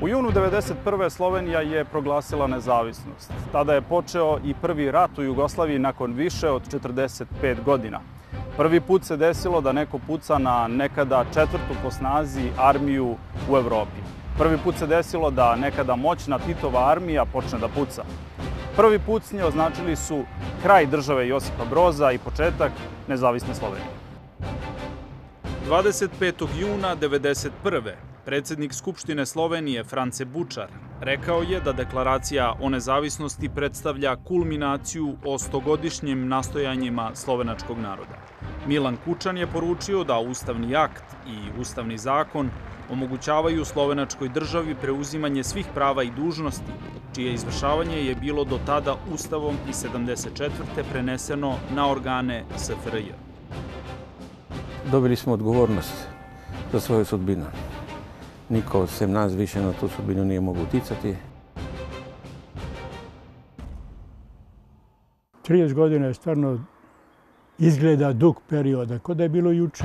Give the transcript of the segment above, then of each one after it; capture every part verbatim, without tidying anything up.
U junu devedeset prve Slovenija je proglasila nezavisnost. Tada je počeo i prvi rat u Jugoslaviji nakon više od četrdeset pet godina. Prvi put se desilo da neko puca na nekada četvrtu po snazi armiju u Evropi. Prvi put se desilo da nekada moćna Titova armija počne da puca. Prvi pucnje označili su kraj države Josipa Broza i početak nezavisne Slovenije. dvadeset petog juna devedeset prve predsjednik Skupštine Slovenije France Bučar rekao je da deklaracija o nezavisnosti predstavlja kulminaciju o stogodišnjim nastojanjima slovenačkog naroda. Milan Kučan je poručio da ustavni akt i ustavni zakon omogućavaju slovenačkoj državi preuzimanje svih prava i dužnosti, čije izvršavanje je bilo do tada Ustavom iz sedamdeset četvrte preneseno na organe S F R J. Dobili smo odgovornost za svoju sudbinu. Niko sem nas više na tu sudbinu nije mogu uticati. trideset godina je stvarno izgleda dug perioda, kao da je bilo juče.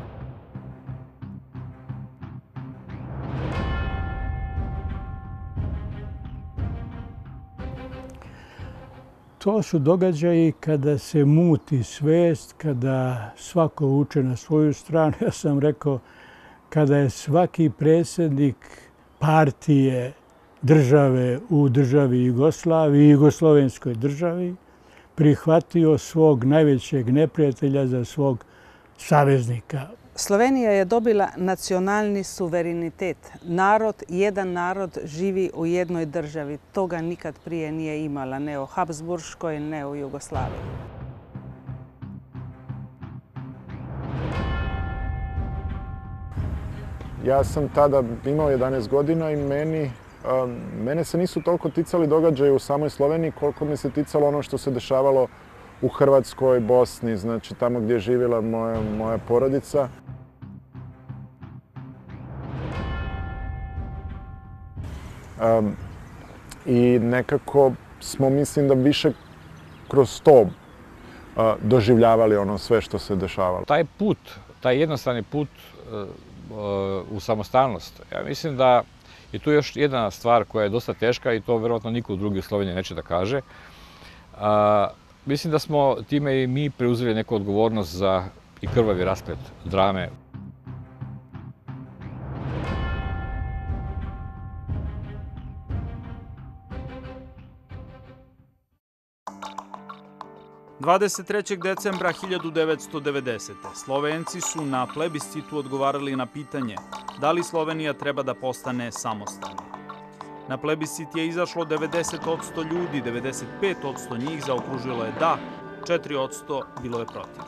To su događaji kada se muti svest, kada svako uče na svoju stranu. Ja sam rekao, kada je svaki predsjednik partije države u državi Jugoslaviji, jugoslovenskoj državi, prihvatio svog najvećeg neprijatelja za svog saveznika. Slovenija je dobila nacionalni suverenitet. Narod, jedan narod živi u jednoj državi. Toga nikad prije nije imala, ne u Habsburškoj, ne u Jugoslaviji. Ja sam tada imao jedanaest godina i meni, mene se nisu toliko ticali događaje u samoj Sloveniji koliko mi se ticalo ono što se dešavalo u Hrvatskoj, Bosni, znači tamo gdje je živjela moja, moja porodica. Um, I nekako smo, mislim da više kroz to uh, doživljavali ono sve što se dešavalo. Taj put, taj jednostavni put uh, u samostalnost, ja mislim da je tu još jedna stvar koja je dosta teška i to vjerojatno niko drugi u Sloveniji neće da kaže. Uh, mislim da smo time i mi preuzeli neku odgovornost za i krvavi rasplet drame. dvadeset trećeg decembra hiljadu devetsto devedesete. Slovenci su na plebiscitu odgovarali na pitanje da li Slovenija treba da postane samostalna. Na plebiscit je izašlo devedeset posto ljudi, devedeset pet posto njih zaokružilo je da, četiri posto bilo je protiv.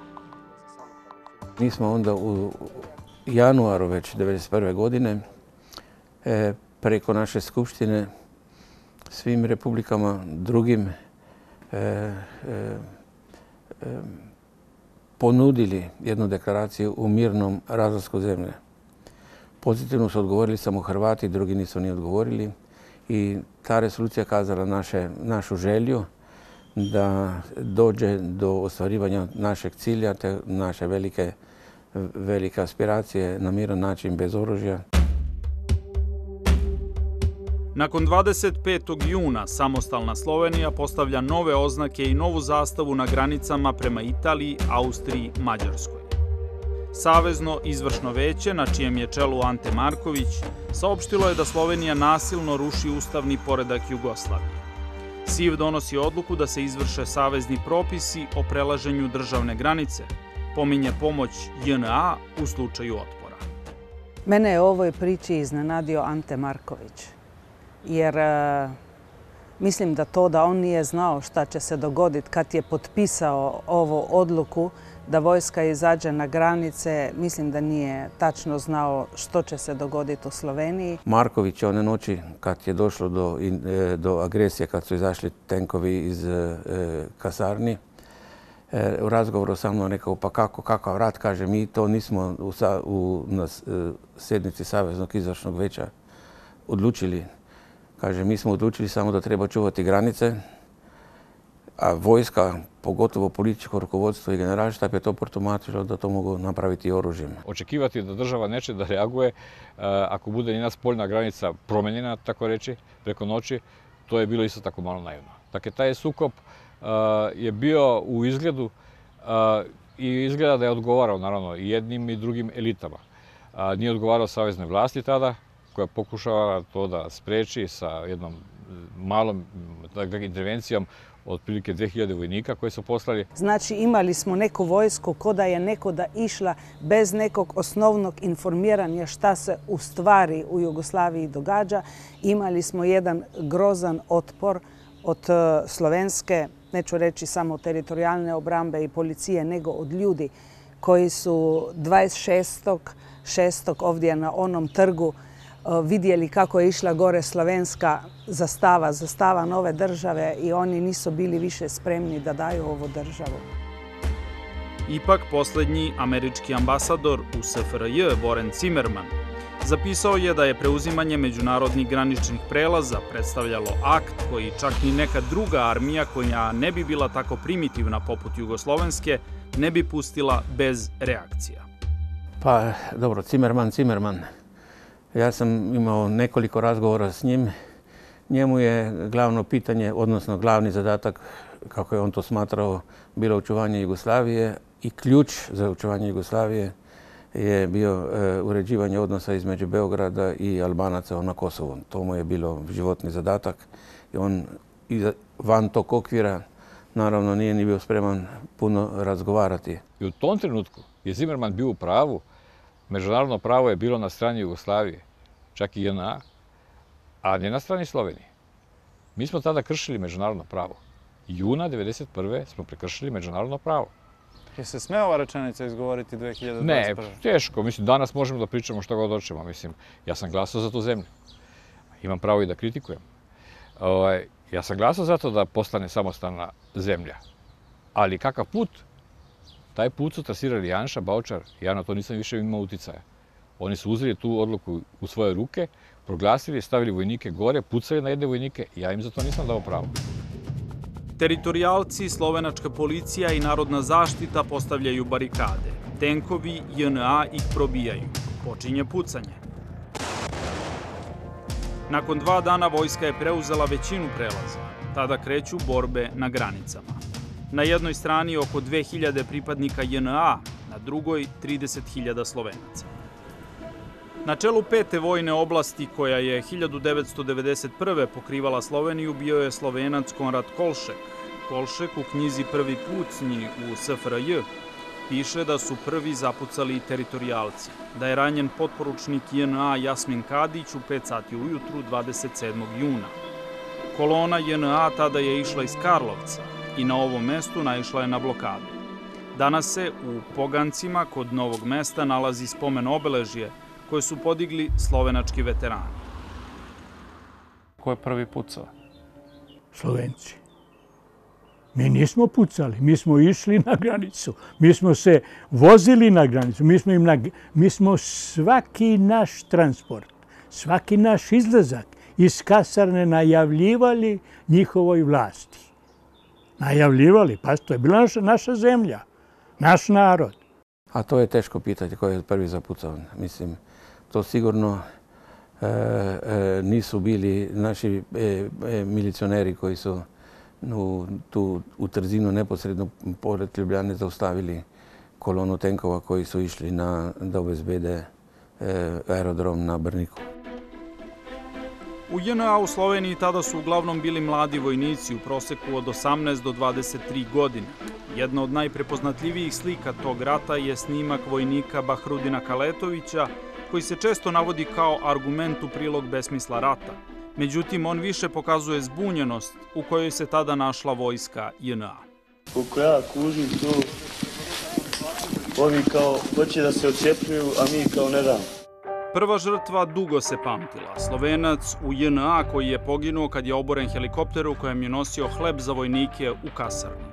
Mi smo onda u januaru već devedeset prve godine e, preko naše skupštine svim republikama drugim E, e, e, ponudili jednu deklaraciju u mirnom razlasku zemlje. Pozitivno su odgovorili samo Hrvati, drugi nisu ni odgovorili. I ta resolucija kazala naše, našu želju da dođe do ostvarivanja našeg cilja, te naše velike, velike aspiracije na miran način bez oružja. Nakon dvadeset petog juna samostalna Slovenija postavlja nove oznake i novu zastavu na granicama prema Italiji, Austriji, Mađarskoj. Savezno izvršno veće, na čijem je čelu Ante Marković, saopštilo je da Slovenija nasilno ruši ustavni poredak Jugoslavije. S I V donosi odluku da se izvrše savezni propisi o prelaženju državne granice, pominje pomoć J N A u slučaju otpora. Mene je u ovoj priči iznenadio Ante Marković. Jer e, mislim da to da on nije znao šta će se dogoditi kad je potpisao ovu odluku da vojska izađe na granice, mislim da nije tačno znao što će se dogoditi u Sloveniji. Marković one noći kad je došlo do, do agresije, kad su izašli tenkovi iz e, kasarni, e, u razgovoru sa mnom rekao pa kako, kakav rat, kaže mi to nismo u, u, na sjednici Saveznog izvršnog veća odlučili. Kaže, mi smo odlučili samo da treba čuvati granice, a vojska, pogotovo političko rukovodstvo i generalštab je to protumačilo da to mogu napraviti oružjem. Očekivati da država neće da reaguje ako bude njena spoljna granica promenjena, tako reći, preko noći, to je bilo isto tako malo naivno. Dakle, taj sukob je bio u izgledu i izgleda da je odgovarao, naravno, i jednim i drugim elitama. Nije odgovarao savezne vlasti tada, koja pokušava to da spreči sa jednom malom intervencijom otprilike dve hiljade vojnika koje su poslali. Znači imali smo neku vojsku ko da je nekoda išla bez nekog osnovnog informiranja šta se u stvari u Jugoslaviji događa. Imali smo jedan grozan otpor od slovenske, neću reći samo teritorijalne obrambe i policije, nego od ljudi koji su dvadeset šestog šestog ovdje na onom trgu vidjeli kako je išla gore slovenska zastava, zastava nove države i oni nisu bili više spremni da daju ovu državu. Ipak, posljednji američki ambasador u S F R J, Voren Zimmerman, zapisao je da je preuzimanje međunarodnih graničnih prelaza predstavljalo akt koji čak ni neka druga armija koja ne bi bila tako primitivna poput jugoslovenske ne bi pustila bez reakcija. Pa, dobro, Zimmerman, Zimmerman. Ja sam imao nekoliko razgovora s njim. Njemu je glavno pitanje, odnosno glavni zadatak, kako je on to smatrao, bilo očuvanje Jugoslavije i ključ za očuvanje Jugoslavije je bio uređivanje odnosa između Beograda i Albanaca na Kosovu. To mu je bilo životni zadatak i on van tog okvira naravno nije ni bio spreman puno razgovarati. I u tom trenutku je Zimmerman bio u pravu. Međunarodno pravo je bilo na strani Jugoslavije, čak i J N A, a ne na strani Slovenije. Mi smo tada kršili međunarodno pravo. Juna devedeset prve smo prekršili međunarodno pravo. Je se sme ova rečenica izgovoriti dve hiljade dvadeset prve? Ne, teško. Mislim, danas možemo da pričamo što god hoćemo. Mislim, ja sam glasao za tu zemlju. Imam pravo i da kritikujem. Ja sam glasao za to da postane samostalna zemlja. Ali kakav put? Taj put su trasirali Janša, Baučar, ja na to nisam više imao uticaja. Oni su uzeli tu odluku u svoje ruke, proglasili, stavili vojnike gore, pucali na jedne vojnike i ja im za to nisam dao pravo. Teritorijalci, slovenačka policija i narodna zaštita postavljaju barikade. Tenkovi J N A ih probijaju. Počinje pucanje. Nakon dva dana vojska je preuzela većinu prelaza. Tada kreću borbe na granicama. Na jednoj strani oko dve hiljade pripadnika J N A, na drugoj trideset hiljada Slovenaca. Na čelu pete vojne oblasti koja je hiljadu devetsto devedeset prve pokrivala Sloveniju bio je Slovenac Konrad Kolšek. Kolšek u knjizi Prvi pucnji u S F R J piše da su prvi zapucali teritorijalci, da je ranjen potporučnik J N A Jasmin Kadić u pet sati ujutru dvadeset sedmog juna. Kolona J N A tada je išla iz Karlovca i na ovom mestu naišla je na blokadu. Danas se u Pogancima kod Novog mesta nalazi spomen obeležje koje su podigli slovenački veterani. Ko je prvi pucao? Slovenci. Mi nismo pucali, mi smo išli na granicu, mi smo se vozili na granicu, mi smo, im na, mi smo svaki naš transport, svaki naš izlazak iz kasarne najavljivali njihovoj vlasti. Najavljivali, pa to je bila naša, naša zemlja, naš narod. A to je teško pitati ko je prvi zapucao. Mislim, to sigurno e, e, nisu bili naši e, e, milicioneri koji su u, tu, u Trzinu neposredno pored Ljubljane zaustavili kolonu tenkova koji su išli na, da obezbede e, aerodrom na Brniku. U J N A u Sloveniji tada su uglavnom bili mladi vojnici u proseku od osamnaest do dvadeset tri godine. Jedna od najprepoznatljivijih slika tog rata je snimak vojnika Bahrudina Kaletovića, koji se često navodi kao argument u prilog besmisla rata. Međutim, on više pokazuje zbunjenost u kojoj se tada našla vojska J N A. Koliko ja kužim tu, oni kao hoće da se odcepljuju, a mi kao ne damo. Prva žrtva dugo se pamtila. Slovenac u J N A koji je poginuo kad je oboren helikopter u kojem je nosio hleb za vojnike u kasarni.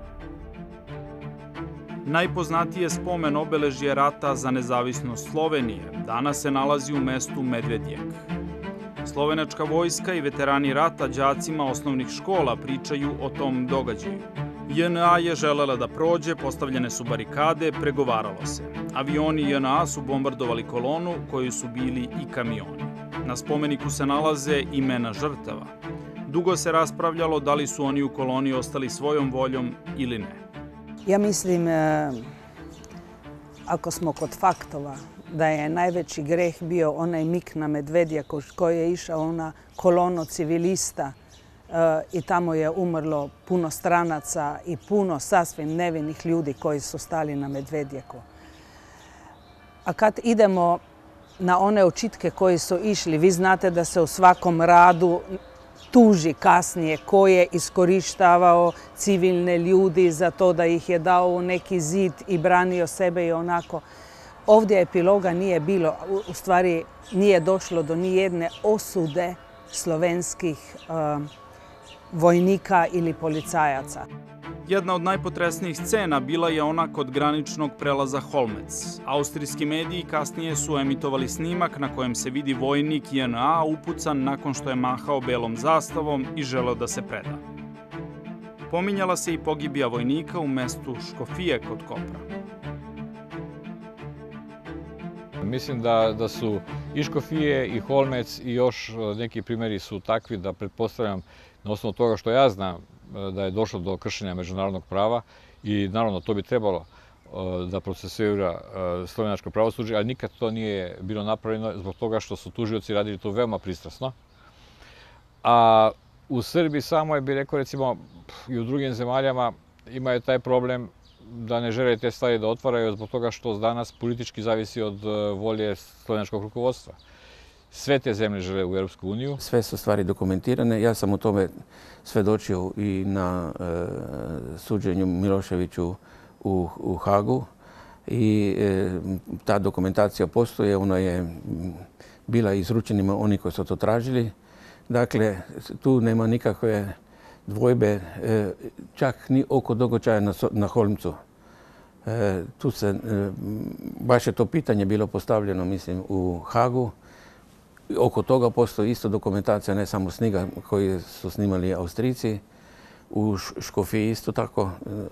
Najpoznatije spomen obeležje rata za nezavisnost Slovenije danas se nalazi u mestu Medvedjek. Slovenačka vojska i veterani rata đacima osnovnih škola pričaju o tom događaju. J N A je želela da prođe, postavljene su barikade, pregovaralo se. Avioni J N A su bombardovali kolonu, koji su bili i kamioni. Na spomeniku se nalaze imena žrtava. Dugo se raspravljalo da li su oni u koloni ostali svojom voljom ili ne. Ja mislim, ako smo kod faktova, da je najveći greh bio onaj Mik na Medvedjaku koji je išao na kolonu civilista i tamo je umrlo puno stranaca i puno sasvim nevinih ljudi koji su stali na Medvedjaku. A kad idemo na one očitke koji su išli, vi znate da se u svakom radu tuži kasnije ko je iskorištavao civilne ljudi za to da ih je dao u neki zid i branio sebe i onako. Ovdje epiloga nije bilo, u stvari nije došlo do nijedne osude slovenskih uh, vojnika ili policajaca. Jedna od najpotresnijih scena bila je ona kod graničnog prelaza Holmec. Austrijski mediji kasnije su emitovali snimak na kojem se vidi vojnik J N A upucan nakon što je mahao belom zastavom i želeo da se preda. Pominjala se i pogibija vojnika u mestu Škofije kod Kopra. Mislim da, da su i Škofije i Holmec i još neki primjeri su takvi da pretpostavljam na osnovu toga što ja znam da je došlo do kršenja međunarodnog prava i naravno to bi trebalo da procesuira slovenačko pravosuđe, ali nikad to nije bilo napravljeno zbog toga što su tužioci radili to veoma pristrasno. A u Srbiji samo je, bih rekao, recimo i u drugim zemaljama imaju taj problem da ne žele te stvari da otvaraju zbog toga što danas politički zavisi od volje slovenačkog rukovodstva. Sve te zemlje žele u Europsku uniju. Sve su stvari dokumentirane. Ja sam u tome svedočio i na e, suđenju Miloševiću u, u Hagu. I e, ta dokumentacija postoje. Ona je bila izručenima oni koji su to tražili. Dakle, tu nema nikakve dvojbe, e, čak ni oko događaja na, na Holmcu. E, tu se, e, baš je to pitanje bilo postavljeno, mislim, u Hagu. Oko toga postoji isto dokumentacija, ne samo snimka koji su snimali Austrijci, u Škofiji isto tako.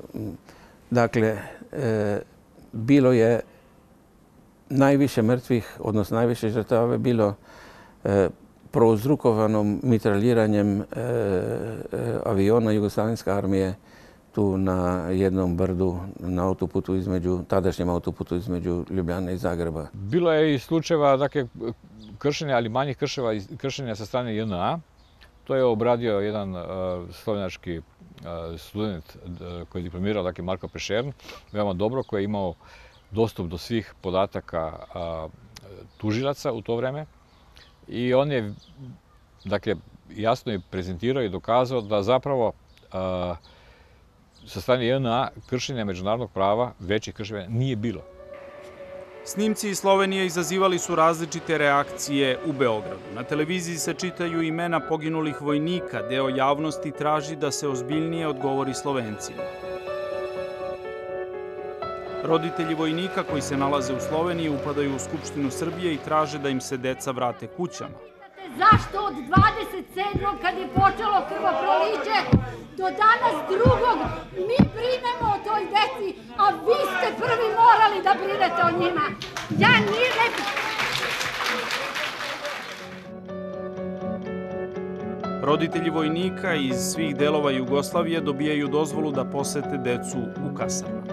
Dakle, e, bilo je najviše mrtvih, odnosno najviše žrtava bilo e, prouzrukovanom mitraljiranjem e, e, aviona Jugoslavenske armije tu na jednom brdu na autoputu između, tadašnjem autoputu između Ljubljane i Zagreba. Bilo je i slučajeva, dakle, kršenja, ali manjih krševa, kršenja sa strane J N A. To je obradio jedan uh, slovenački uh, student uh, koji je diplomirao, dakle Marko Pešern, veoma dobro, koji je imao dostup do svih podataka uh, tužilaca u to vreme. I on je, dakle, jasno je prezentirao i dokazao da zapravo uh, sa strane J N A kršenja međunarodnog prava, većih kršenja, nije bilo. Snimci iz Slovenije izazivali su različite reakcije u Beogradu. Na televiziji se čitaju imena poginulih vojnika, deo javnosti traži da se ozbiljnije odgovori Slovencima. Roditelji vojnika koji se nalaze u Sloveniji upadaju u Skupštinu Srbije i traže da im se deca vrate kućama. Zašto od dvadeset sedmog kad je počelo krvoproliće do danas drugog mi brinemo o toj deci, a vi ste prvi morali da brinete o njima. Ja nije... Roditelji vojnika iz svih delova Jugoslavije dobijaju dozvolu da posete decu u kasarnama.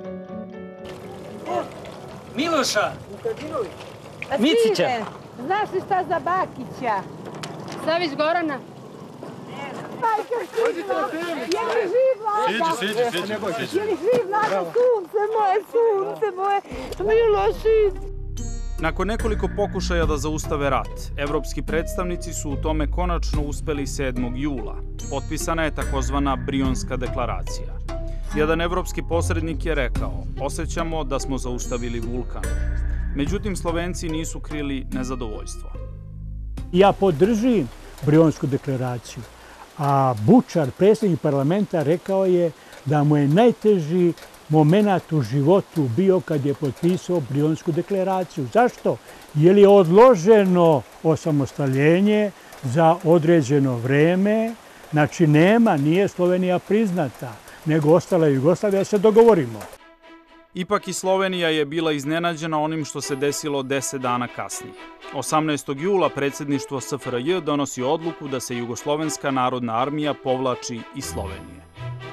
Miloša! Micića! Znaš li šta za Bakića? Slaviš Gorana? Majka Štigla! Je li živ Vlada? Siđi, siđi, siđi. Je li živ Vlada? Sunce moje, sunce moje, Miloši! Nakon nekoliko pokušaja da zaustave rat, evropski predstavnici su u tome konačno uspeli sedmog jula. Potpisana je takozvana Brionska deklaracija. Jedan evropski posrednik je rekao, osjećamo da smo zaustavili vulkan. Međutim, Slovenci nisu krili nezadovoljstvo. Ja podržim Brionsku deklaraciju, a Bučar, predsjednik parlamenta, rekao je da mu je najteži moment u životu bio kad je potpisao Brionsku deklaraciju. Zašto? Jer je odloženo osamostaljenje za određeno vreme, znači nema, nije Slovenija priznata. nego ostala Jugoslavija, da se dogovorimo. Ipak i Slovenija je bila iznenađena onim što se desilo deset dana kasnije. osamnaestog jula predsjedništvo S F R J donosi odluku da se Jugoslovenska narodna armija povlači iz Slovenije.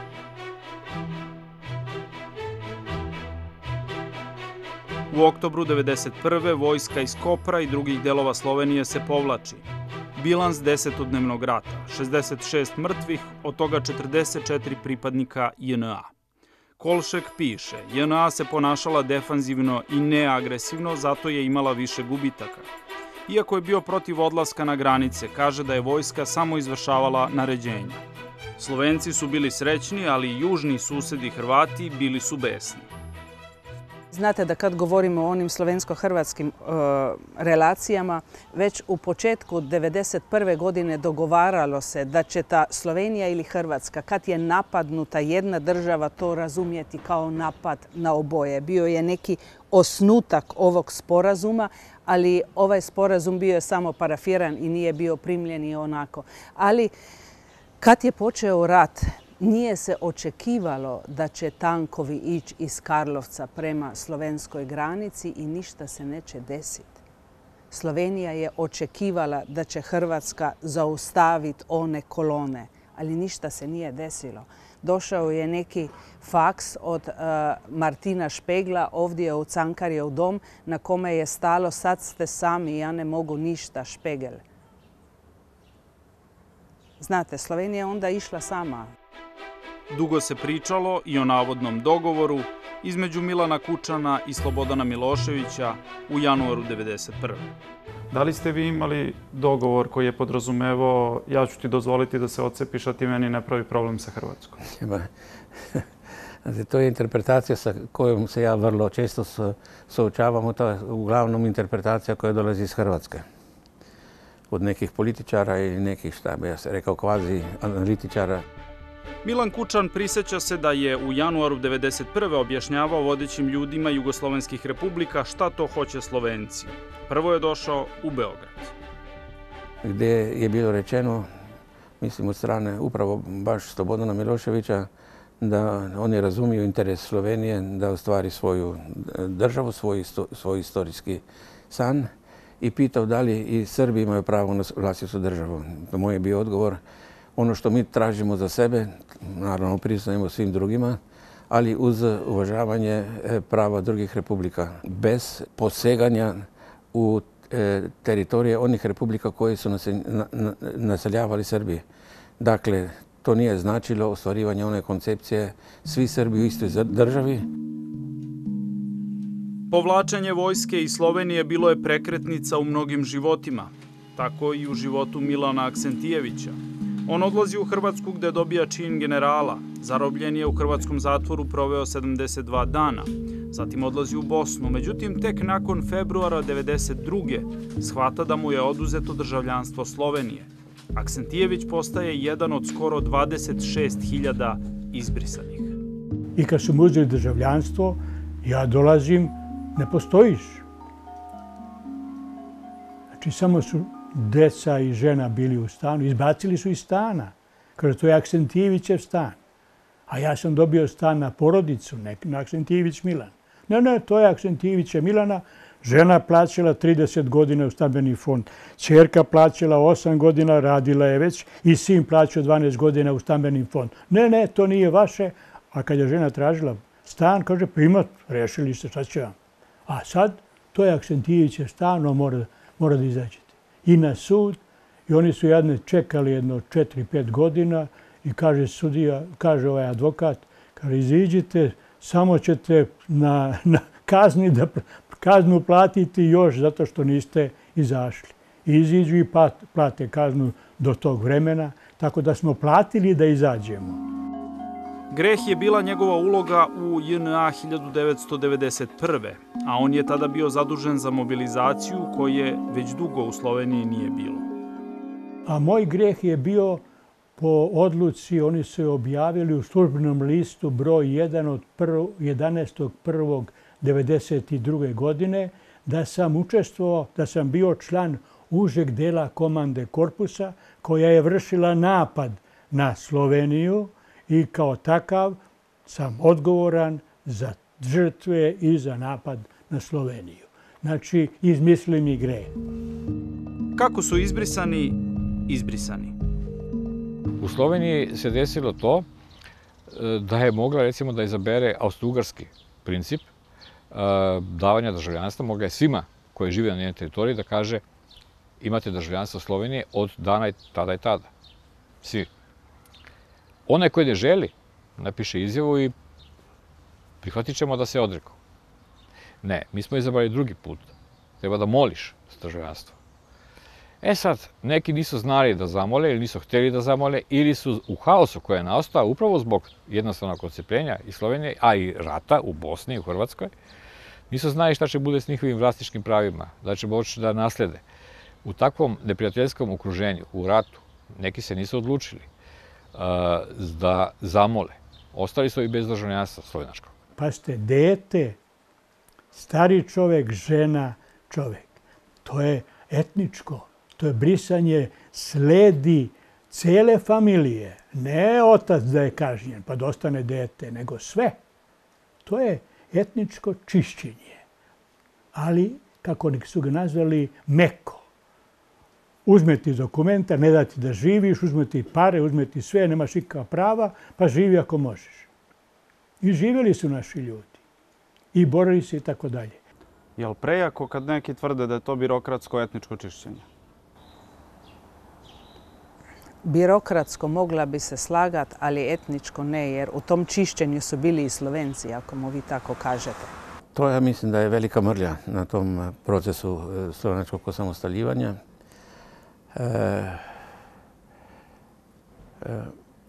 U oktobru devedeset prve vojska iz Kopra i drugih delova Slovenije se povlači. Bilans desetodnevnog rata, šezdeset šest mrtvih, od toga četrdeset četiri pripadnika J N A. Kolšek piše, J N A se ponašala defanzivno i neagresivno, zato je imala više gubitaka. Iako je bio protiv odlaska na granice, kaže da je vojska samo izvršavala naređenja. Slovenci su bili srećni, ali i južni susedi Hrvati bili su besni. Znate da kad govorimo o onim slovensko-hrvatskim e, relacijama, već u početku devedeset prve godine dogovaralo se da će ta Slovenija ili Hrvatska, kad je napadnuta jedna država, to razumjeti kao napad na oboje. Bio je neki osnutak ovog sporazuma, ali ovaj sporazum bio je samo parafiran i nije bio primljen i onako. Ali kad je počeo rat, nije se očekivalo da će tankovi ići iz Karlovca prema slovenskoj granici i ništa se neće desiti. Slovenija je očekivala da će Hrvatska zaustaviti one kolone, ali ništa se nije desilo. Došao je neki faks od uh, Martina Špegla ovdje u Cankarjev dom na kome je stalo sad ste sami, ja ne mogu ništa, Špegel. Znate, Slovenija je onda išla sama. Dugo se pričalo i o navodnom dogovoru između Milana Kučana i Slobodana Miloševića u januaru devedeset prve. Da li ste vi imali dogovor koji je podrazumevao ja ću ti dozvoliti da se odcepiš, a ti meni ne pravi problem sa Hrvatskom? To je interpretacija sa kojom se ja vrlo često suočavam. To je uglavnom interpretacija koja dolazi iz Hrvatske. Od nekih političara ili nekih, šta bi ja se rekao, kvazi analitičara. Milan Kučan prisjeća se da je u januaru devedeset prve objašnjavao vodećim ljudima jugoslovenskih republika šta to hoće Slovenci. Prvo je došao u Beograd. Gdje je bilo rečeno, mislim od strane upravo baš Slobodana Miloševića, da oni razumiju interes Slovenije da ostvari svoju državu, svoj, svoj istorijski san i pitao da li i Srbi imaju pravo na vlastitu državu. Moj je bio odgovor, ono što mi tražimo za sebe, naravno priznajemo svim drugima, ali uz uvažavanje prava drugih republika, bez poseganja u teritorije onih republika koje su naseljavali Srbiji. Dakle, to nije značilo ostvarivanje one koncepcije svi Srbi u istoj državi. Povlačenje vojske iz Slovenije bilo je prekretnica u mnogim životima, tako i u životu Milana Aksentijevića. On odlazi u Hrvatsku gde dobija čin generala. Zarobljen je u hrvatskom zatvoru proveo sedamdeset dva dana. Zatim odlazi u Bosnu. Međutim, tek nakon februara devedeset druge shvata da mu je oduzeto državljanstvo Slovenije. Aksentijević postaje jedan od skoro dvadeset šest hiljada izbrisanih. I kad su mu uzeli državljanstvo, ja dolazim, ne postojiš. Znači, samo su deca i žena bili u stanu, izbacili su iz stana. Kaže, to je Aksentijevićev stan. A ja sam dobio stan na porodicu, ne na Aksentijević Milan. Ne, ne, to je Aksentijevića Milana. Žena plaćala trideset godina u stambeni fond. Ćerka plaćala osam godina, radila je već i sin plaćao dvanaest godina u stambeni fond. Ne, ne, to nije vaše. A kad je žena tražila stan, kaže, pa ima, rešili ste, šta će vam. A sad, to je Aksentijevićev stan, on mora, mora da izađete. I na sud, i oni su jedne čekali jedno četiri pet godina i kaže sudija, kaže ovaj advokat, kaže, iziđite, samo ćete na, na kazni da kaznu platiti još zato što niste izašli. Iziđu i plate kaznu do tog vremena, tako da smo platili da izađemo. Greh je bila njegova uloga u J N A hiljadu devetsto devedeset prve, a on je tada bio zadužen za mobilizaciju koje već dugo u Sloveniji nije bilo. A moj greh je bio po odluci, oni su objavili u službenom listu broj jedan od jedanaestog prvog devedeset druge godine da sam učestvovao, da sam bio član užeg dela komande korpusa koja je vršila napad na Sloveniju i kao takav sam odgovoran za žrtve i za napad na Sloveniju. Znači, izmislili mi greh. Kako su izbrisani izbrisani? U Sloveniji se desilo to da je mogla, recimo, da izabere austrougarski princip davanja državljanstva. Mogla je svima koji žive na njenoj teritoriji da kaže imate državljanstvo Slovenije od dana tada i tada. Svi. Onaj koji ne želi, napiše izjavu i prihvatit ćemo da se odrekao. Ne, mi smo izabrali drugi put. Treba da moliš za državljanstvo. E sad, neki nisu znali da zamole ili nisu hteli da zamole ili su u haosu koji je nastao upravo zbog jednostavnog odcepljenja iz Slovenije, a i rata u Bosni i u Hrvatskoj, nisu znali šta će bude s njihovim vlasničkim pravima, da će moći da naslede. U takvom neprijateljskom okruženju, u ratu, neki se nisu odlučili uh, da zamole. Ostali su i bez državljanstva slovenačkog. Pazite, dete, stari čovek, žena, čovek. To je etničko. To je brisanje sledi cele familije. Ne otac da je kažnjen pa da ostane dete, nego sve. To je etničko čišćenje. Ali, kako su ga nazvali, meko. Uzmeti dokumenta, ne dati da živiš, uzmeti pare, uzmeti sve, nemaš ikakva prava, pa živi ako možeš. I živjeli su naši ljudi. I borili se i tako dalje. Je li prejako kad neki tvrde da je to birokratsko etničko čišćenje? Birokratsko mogla bi se slagat, ali etničko ne, jer u tom čišćenju su bili i Slovenci, ako mu vi tako kažete. To ja mislim da je velika mrlja na tom procesu slovenačkog osamostaljivanja. E, e,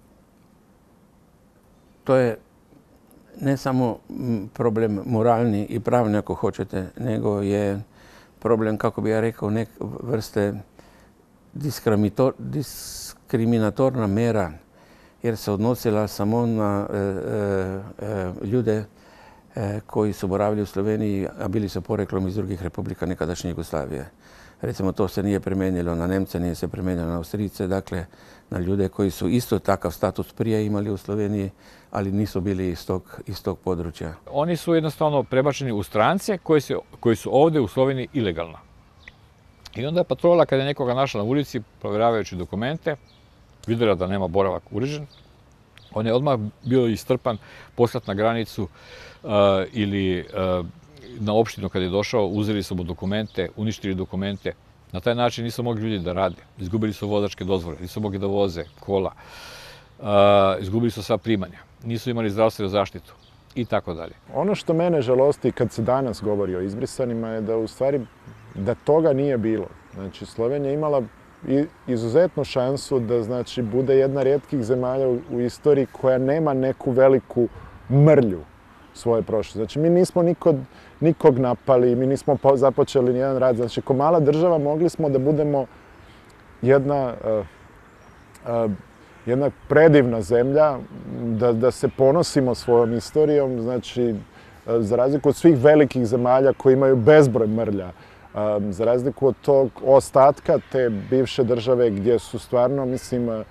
to je ne samo problem moralni i pravni, ako hoćete, nego je problem, kako bi ja rekao, nek vrste diskriminatorna mera, jer se odnosila samo na e, e, ljude e, koji su boravili u Sloveniji, a bili su poreklom iz drugih republika nekadašnje Jugoslavije. Recimo, to se nije premenilo na Nemce, nije se premenilo na Austrijice, dakle na ljude koji su isto takav status prije imali u Sloveniji, ali nisu bili iz tog, iz tog područja. Oni su jednostavno prebačeni u strance koji, se, koji su ovde u Sloveniji ilegalno. I onda je patrola, kada je nekoga našla na ulici, provjeravajući dokumente, vidjela da nema boravak uređen, on je odmah bio istrpan, poslat na granicu uh, ili uh, na opštinu kada je došao, uzeli su mu dokumente, uništili dokumente. Na taj način nisu mogli ljudi da rade. Izgubili su vozačke dozvole, nisu mogli da voze kola, uh, izgubili su sva primanja, nisu imali zdravstvenu zaštitu i tako dalje. Ono što mene žalosti kad se danas govori o izbrisanima je da u stvari da toga nije bilo. Znači, Slovenija imala izuzetnu šansu da, znači, bude jedna rijetkih zemalja u, u istoriji koja nema neku veliku mrlju svoje prošlosti. Znači, mi nismo nikog, nikog napali, mi nismo započeli nijedan rat. Znači, kao mala država mogli smo da budemo jedna, uh, uh, jedna predivna zemlja, da, da se ponosimo svojom istorijom, znači, uh, za razliku od svih velikih zemalja koji imaju bezbroj mrlja. Um, za razliku od tog ostatka te bivše države gdje su stvarno, mislim, uh,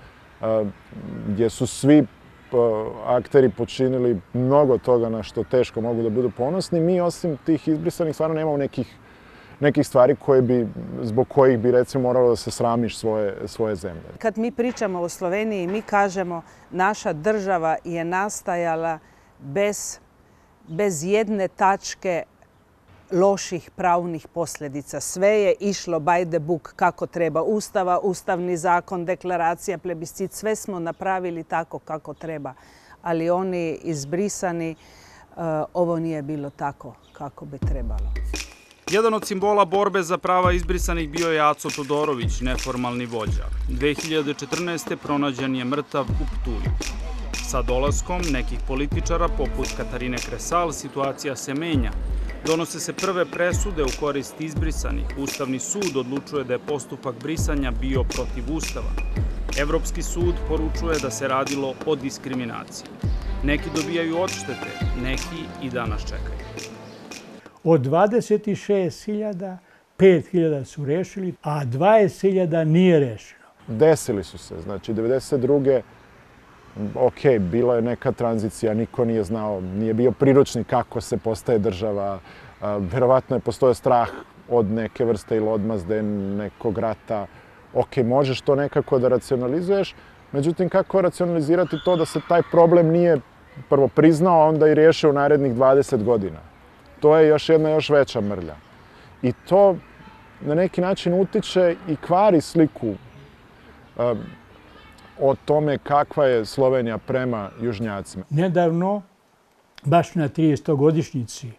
gdje su svi uh, akteri počinili mnogo toga na što teško mogu da budu ponosni, mi osim tih izbrisanih stvarno nemamo nekih, nekih stvari koje bi, zbog kojih bi recimo moralo da se sramiš svoje, svoje zemlje. Kad mi pričamo o Sloveniji, mi kažemo naša država je nastajala bez, bez jedne tačke loših pravnih posljedica. Sve je išlo by the book kako treba. Ustava, ustavni zakon, deklaracija, plebiscit, sve smo napravili tako kako treba. Ali oni izbrisani, uh, ovo nije bilo tako kako bi trebalo. Jedan od simbola borbe za prava izbrisanih bio je Aco Todorović, neformalni vođa. dve hiljade četrnaeste. pronađen je mrtav u Ptulju. Sa dolaskom nekih političara, poput Katarine Kresal, situacija se menja. Donose se prve presude u korist izbrisanih. Ustavni sud odlučuje da je postupak brisanja bio protiv Ustava. Evropski sud poručuje da se radilo o diskriminaciji. Neki dobijaju odštete, neki i danas čekaju. Od dvadeset šest hiljada, pet hiljada su rešili, a dvadeset hiljada nije rešeno. Desili su se. Znači, devedeset druge ok, bila je neka tranzicija, niko nije znao, nije bio priručnik kako se postaje država. Verovatno je postojao strah od neke vrste ili odmazde, nekog rata. Ok, možeš to nekako da racionalizuješ, međutim, kako racionalizirati to da se taj problem nije prvo priznao, a onda i riješio u narednih dvadeset godina? To je još jedna još veća mrlja. I to na neki način utiče i kvari sliku um, o tome kakva je Slovenija prema južnjacima. Nedavno, baš na tridesetogodišnjici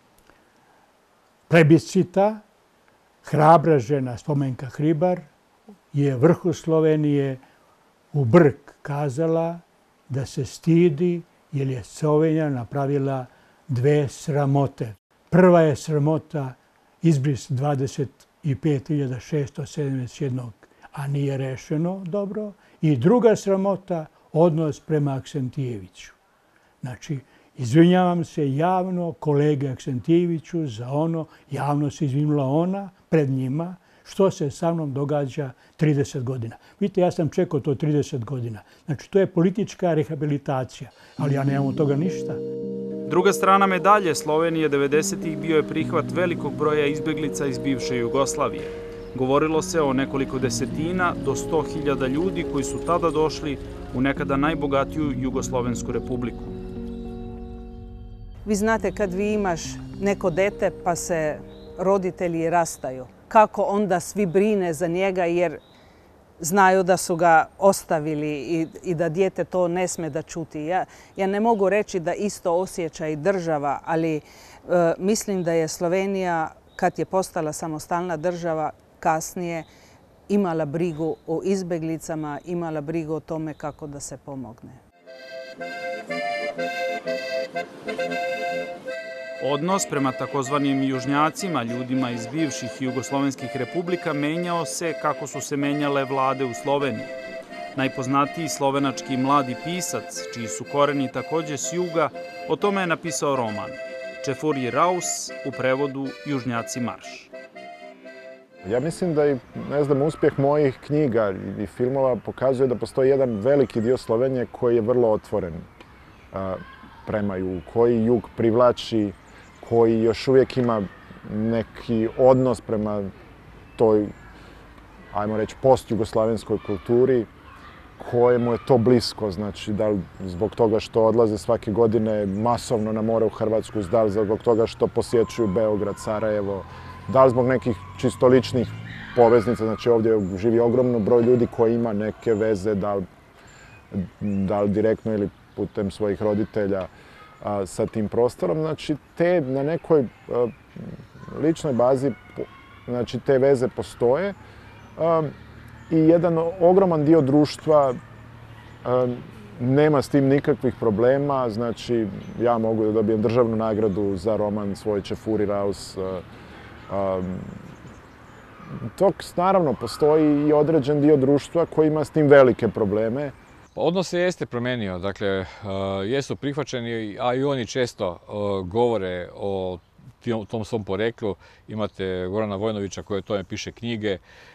plebiscita, hrabra žena Spomenka Hribar je vrhu Slovenije u brk kazala da se stidi jer je Slovenija napravila dve sramote. Prva je sramota izbris dvadeset pet hiljada šesto sedamdeset jedan, a nije rešeno dobro. I druga sramota, odnos prema Aksentijeviću. Znači, izvinjavam se javno kolege Aksentijeviću za ono, javno se izvinula ona pred njima, što se sa mnom događa trideset godina. Vidite, ja sam čekao to trideset godina. Znači, to je politička rehabilitacija, ali ja nemam od toga ništa. Druga strana medalje Slovenije devedesetih bio je prihvat velikog broja izbeglica iz bivše Jugoslavije. Govorilo se o nekoliko desetina do sto hiljada ljudi koji su tada došli u nekada najbogatiju Jugoslovensku republiku. Vi znate, kad vi imaš neko dete pa se roditelji rastaju, kako onda svi brine za njega jer znaju da su ga ostavili i, i da dijete to ne sme da čuti. Ja, ja ne mogu reći da isto osjeća i država, ali e, mislim da je Slovenija, kad je postala samostalna država, kasnije imala brigu o izbeglicama, imala brigu o tome kako da se pomogne. Odnos prema takozvanim južnjacima, ljudima iz bivših jugoslovenskih republika, menjao se kako su se menjale vlade u Sloveniji. Najpoznatiji slovenački mladi pisac, čiji su koreni takođe s juga, o tome je napisao roman Čefurji Raus, u prevodu Južnjaci marš. Ja mislim da i, ne znam, uspjeh mojih knjiga i filmova pokazuje da postoji jedan veliki dio Slovenije koji je vrlo otvoren a, prema jugu, koji jug privlači, koji još uvijek ima neki odnos prema toj, ajmo reći, post-jugoslavenskoj kulturi, kojemu je to blisko, znači da li zbog toga što odlaze svake godine masovno na more u Hrvatsku, da li zbog toga što posjećuju Beograd, Sarajevo, da li zbog nekih čisto ličnih poveznica, znači ovdje živi ogromno broj ljudi koji ima neke veze, da li, da li direktno ili putem svojih roditelja a, sa tim prostorom. Znači te na nekoj a, ličnoj bazi, znači te veze postoje a, i jedan ogroman dio društva a, nema s tim nikakvih problema. Znači ja mogu da dobijem državnu nagradu za roman svoj Čefurji Raus. A, a, Tok, naravno, postoji i određen dio društva koji ima s tim velike probleme. Odnos se jeste promenio, dakle, jesu prihvaćeni, a i oni često govore o tom svom poreklu. Imate Gorana Vojnovića koji o tome piše knjige,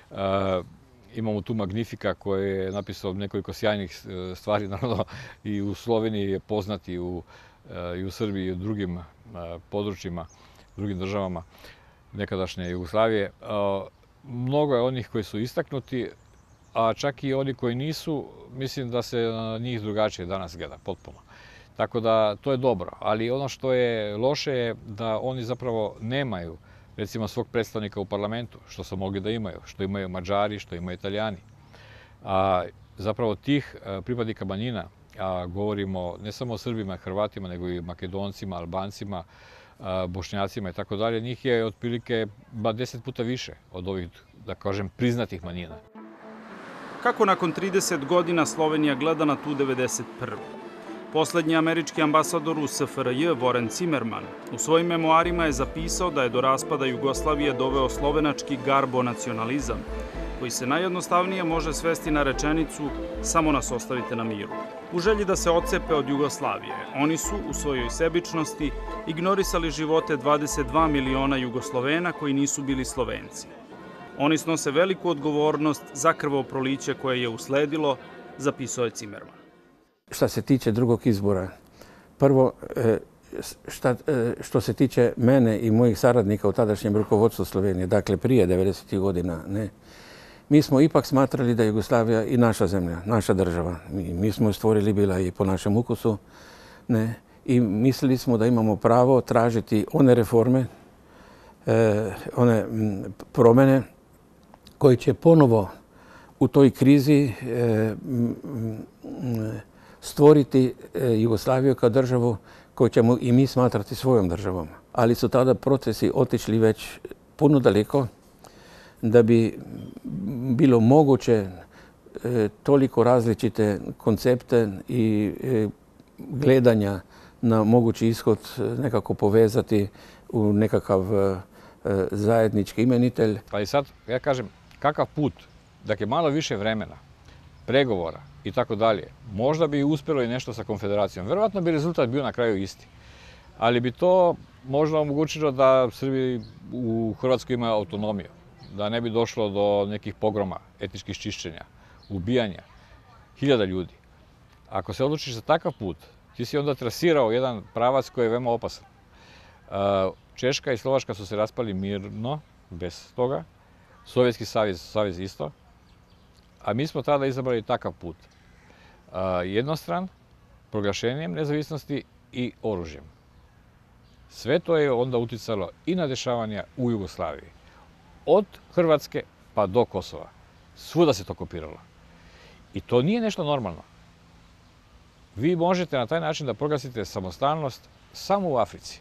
imamo tu Magnifika koji je napisao nekoliko sjajnih stvari, naravno i u Sloveniji je poznat i u, i u Srbiji i u drugim područjima, drugim državama nekadašnje Jugoslavije. Mnogo je onih koji su istaknuti, a čak i oni koji nisu, mislim da se na njih drugačije danas gleda, potpuno. Tako da to je dobro, ali ono što je loše je da oni zapravo nemaju, recimo, svog predstavnika u parlamentu, što su mogli da imaju, što imaju Mađari, što imaju Italijani. A zapravo tih pripadnika manjina, a govorimo ne samo o Srbima, Hrvatima, nego i Makedoncima, Albancima, Bošnjacima i tako dalje, njih je otprilike ba deset puta više od ovih, da kažem, priznatih manjina. Kako nakon trideset godina Slovenija gleda na tu devedeset prvu? Poslednji američki ambasador u S F R J, Warren Zimmerman, u svojim memoarima je zapisao da je do raspada Jugoslavije doveo slovenački garbonacionalizam, koji se najjednostavnije može svesti na rečenicu "samo nas ostavite na miru". U želji da se otcepe od Jugoslavije, oni su u svojoj sebičnosti ignorisali živote dvadeset dva miliona Jugoslovena koji nisu bili Slovenci. Oni snose veliku odgovornost za krvoproliće koje je usledilo, zapisao je Zimmerman. Što se tiče drugog izbora, prvo, šta, što se tiče mene i mojih saradnika u tadašnjem rukovodstvu Slovenije, dakle prije devedesetih godina, ne, mi smo ipak smatrali da je Jugoslavija i naša zemlja, naša država. Mi, mi smo je stvorili bila i po našem ukusu, ne, i mislili smo da imamo pravo tražiti one reforme, eh, one m, promjene koje će ponovo u toj krizi eh, m, m, stvoriti eh, Jugoslaviju kao državu koju ćemo i mi smatrati svojom državom. Ali su tada procesi otišli već puno daleko da bi bilo moguće e, toliko različite koncepte i e, gledanja na mogući ishod nekako povezati u nekakav e, zajednički imenitelj. Ali sad, ja kažem, kakav put, dakle malo više vremena, pregovora i tako dalje, možda bi uspjelo i nešto sa konfederacijom. Vjerojatno bi rezultat bio na kraju isti. Ali bi to možda omogućilo da Srbi u Hrvatskoj imaju autonomiju, da ne bi došlo do nekih pogroma, etničkih čišćenja, ubijanja hiljada ljudi. Ako se odlučiš za takav put, ti si onda trasirao jedan pravac koji je veoma opasan. Češka i Slovačka su se raspali mirno, bez toga. Sovjetski savez, savez isto. A mi smo tada izabrali takav put. Jednostran, proglašenjem nezavisnosti i oružjem. Sve to je onda uticalo i na dešavanja u Jugoslaviji. Od Hrvatske pa do Kosova. Svuda se to kopiralo. I to nije nešto normalno. Vi možete na taj način da proglasite samostalnost samo u Africi.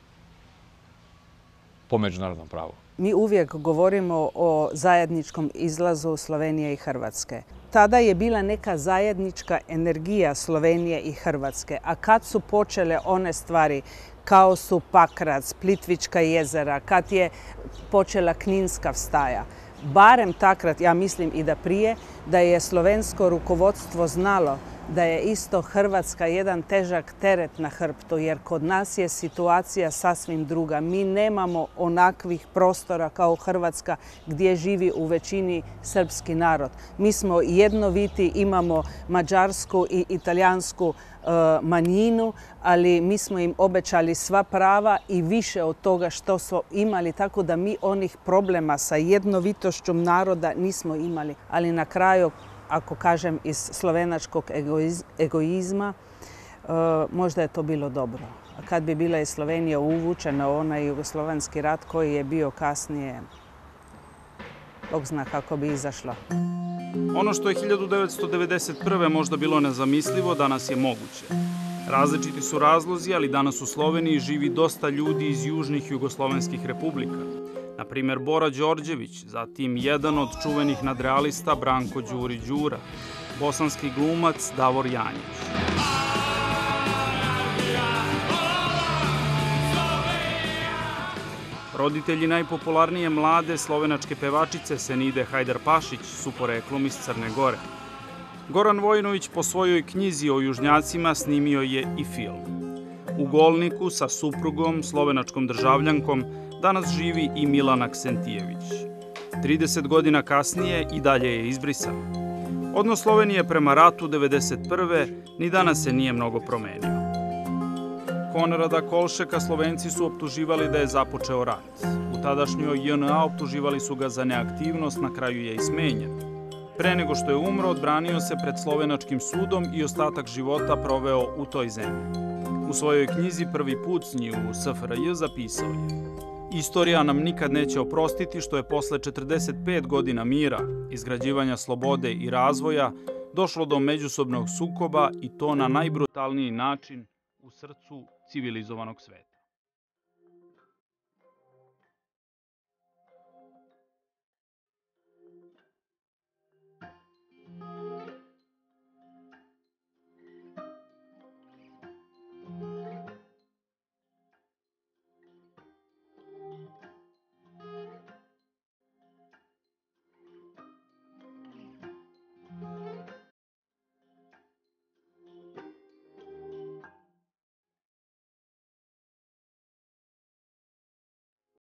Po međunarodnom pravu. Mi uvijek govorimo o zajedničkom izlazu Slovenije i Hrvatske. Tada je bila neka zajednička energija Slovenije i Hrvatske. A kad su počele one stvari kao su Pakrac, Plitvička jezera, kad je počela Kninska vstaja, barem takrat, ja mislim i da prije, da je slovensko rukovodstvo znalo da je isto Hrvatska jedan težak teret na hrbtu, jer kod nas je situacija sasvim druga. Mi nemamo onakvih prostora kao Hrvatska gdje živi u većini srpski narod. Mi smo jednoviti, imamo mađarsku i italijansku uh, manjinu, ali mi smo im obećali sva prava i više od toga što smo imali, tako da mi onih problema sa jednovitošću naroda nismo imali. Ali na kraju, ako kažem iz slovenačkog egoizma, možda je to bilo dobro. A kad bi bila i Slovenija uvučena u onaj jugoslovenski rat koji je bio kasnije, Bog zna kako bi izašlo. Ono što je hiljadu devetsto devedeset prve možda bilo nezamislivo, danas je moguće. Različiti su razlozi, ali danas u Sloveniji živi dosta ljudi iz južnih jugoslovenskih republika. Na primjer Bora Đorđević, zatim jedan od čuvenih nadrealista Branko Đuri Đura, bosanski glumac Davor Janjić. Roditelji najpopularnije mlade slovenačke pevačice Senide Hajdarpašić su poreklom iz Crne Gore. Goran Vojinović po svojoj knjizi o južnjacima snimio je i film. U Golniku sa suprugom, slovenačkom državljankom, danas živi i Milan Aksentijević. trideset godina kasnije i dalje je izbrisan. Odnos Slovenije prema ratu devedeset prve ni danas se nije mnogo promenio. Konrada Kolšeka Slovenci su optuživali da je započeo rat. U tadašnjoj J N A optuživali su ga za neaktivnost, na kraju je i smenjen. Pre nego što je umro, odbranio se pred slovenačkim sudom i ostatak života proveo u toj zemlji. U svojoj knjizi Prvi pucnji u S F R J zapisao je: Istorija nam nikad neće oprostiti što je posle četrdeset pet godina mira, izgrađivanja slobode i razvoja, došlo do međusobnog sukoba i to na najbrutalniji način u srcu civilizovanog sveta.